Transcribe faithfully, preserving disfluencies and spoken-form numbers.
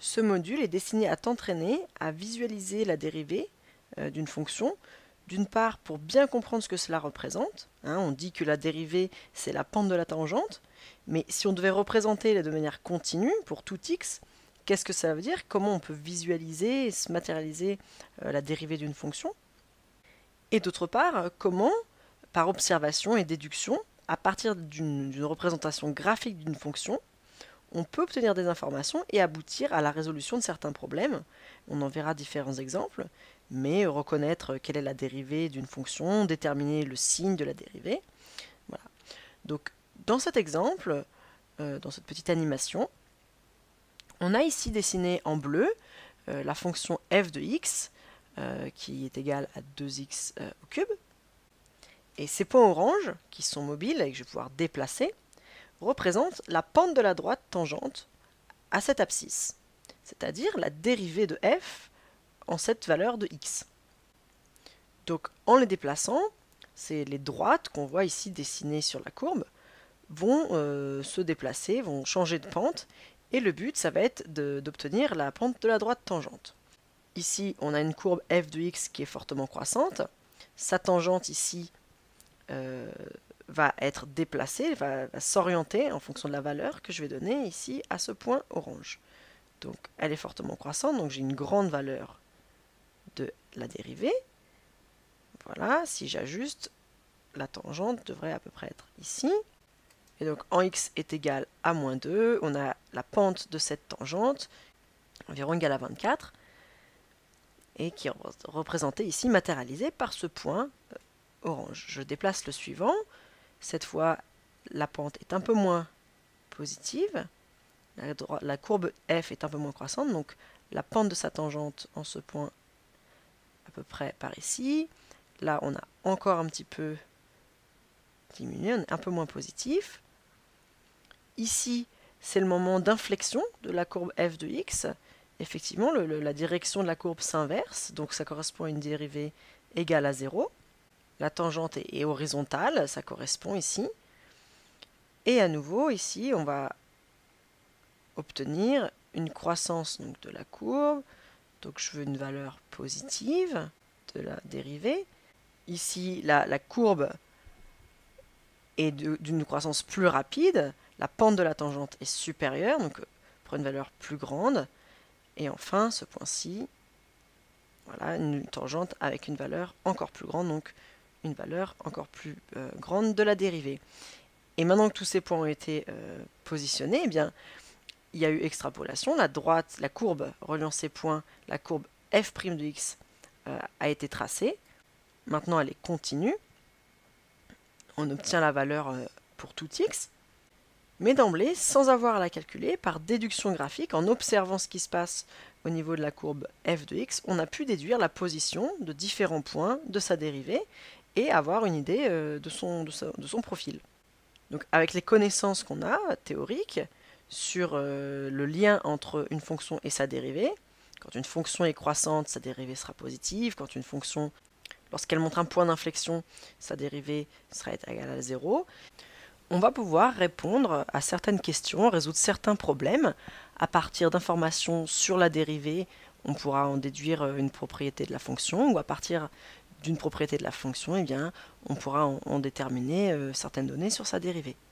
Ce module est destiné à t'entraîner à visualiser la dérivée euh, d'une fonction, d'une part pour bien comprendre ce que cela représente. Hein, on dit que la dérivée c'est la pente de la tangente, mais si on devait représenter de manière continue pour tout x, qu'est-ce que ça veut dire? Comment on peut visualiser et se matérialiser euh, la dérivée d'une fonction? Et d'autre part, comment, par observation et déduction, à partir d'une représentation graphique d'une fonction, on peut obtenir des informations et aboutir à la résolution de certains problèmes. On en verra différents exemples, mais reconnaître quelle est la dérivée d'une fonction, déterminer le signe de la dérivée. Voilà. Donc, dans cet exemple, euh, dans cette petite animation, on a ici dessiné en bleu euh, la fonction f de x, euh, qui est égale à deux x euh, au cube. Et ces points orange, qui sont mobiles et que je vais pouvoir déplacer, représentent la pente de la droite tangente à cette abscisse, c'est-à-dire la dérivée de f en cette valeur de x. Donc en les déplaçant, c'est les droites qu'on voit ici dessinées sur la courbe vont euh, se déplacer, vont changer de pente, et le but ça va être d'obtenir la pente de la droite tangente. Ici on a une courbe f de x qui est fortement croissante, sa tangente ici euh, va être déplacée, va, va s'orienter en fonction de la valeur que je vais donner ici à ce point orange. Donc elle est fortement croissante, donc j'ai une grande valeur de la dérivée. Voilà, si j'ajuste, la tangente devrait à peu près être ici. Et donc en x est égal à moins deux, on a la pente de cette tangente, environ égale à vingt-quatre, et qui est représentée ici, matérialisée par ce point orange. Je déplace le suivant. Cette fois, la pente est un peu moins positive. La, la courbe f est un peu moins croissante, donc la pente de sa tangente en ce point, à peu près par ici. Là, on a encore un petit peu diminué, on est un peu moins positif. Ici, c'est le moment d'inflexion de la courbe f de x. Effectivement, le, le, la direction de la courbe s'inverse, donc ça correspond à une dérivée égale à zéro. La tangente est, est horizontale, ça correspond ici. Et à nouveau, ici, on va obtenir une croissance donc, de la courbe. Donc je veux une valeur positive de la dérivée. Ici, la, la courbe est d'une croissance plus rapide. La pente de la tangente est supérieure, donc pour une valeur plus grande. Et enfin, ce point-ci, voilà, une tangente avec une valeur encore plus grande, donc une valeur encore plus euh, grande de la dérivée. Et maintenant que tous ces points ont été euh, positionnés, eh bien, il y a eu extrapolation. La droite, la courbe reliant ces points, la courbe f' de x euh, a été tracée. Maintenant, elle est continue. On obtient la valeur euh, pour tout x. Mais d'emblée, sans avoir à la calculer, par déduction graphique, en observant ce qui se passe au niveau de la courbe f de x, on a pu déduire la position de différents points de sa dérivée et avoir une idée euh, de, son, de, sa, de son profil. Donc avec les connaissances qu'on a, théoriques, sur euh, le lien entre une fonction et sa dérivée, quand une fonction est croissante, sa dérivée sera positive, quand une fonction, lorsqu'elle montre un point d'inflexion, sa dérivée sera égale à zéro, on va pouvoir répondre à certaines questions, résoudre certains problèmes à partir d'informations sur la dérivée. On pourra en déduire une propriété de la fonction, ou à partir d'une propriété de la fonction, eh bien, on pourra en, en déterminer euh, certaines données sur sa dérivée.